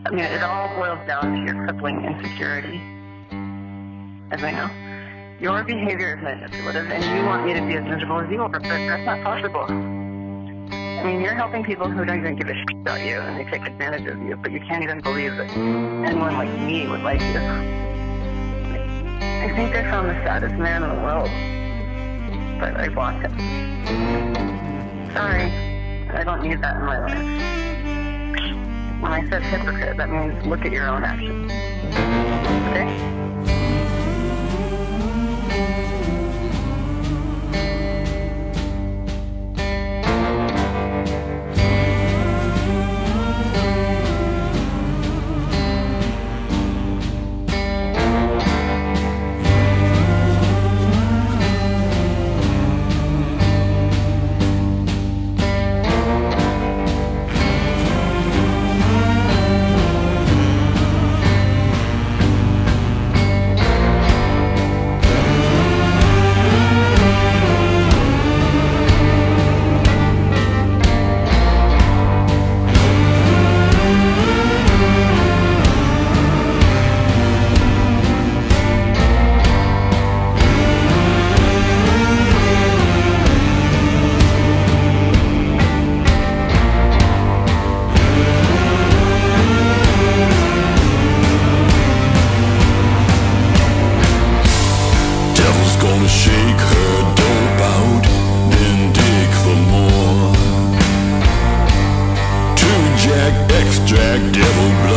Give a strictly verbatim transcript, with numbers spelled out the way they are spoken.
I mean, it all boils down to your crippling insecurity, as I know. Your behavior is manipulative, and you want me to be as miserable as you are, but that's not possible. I mean, you're helping people who don't even give a shit about you, and they take advantage of you, but you can't even believe that anyone like me would like you. I think I found the saddest man in the world, but I blocked him. Sorry, I don't need that in my life. When I said hypocrite, that means look at your own actions. Okay? Gonna shake her dope out, then dig for more. Two jack extract, devil blood.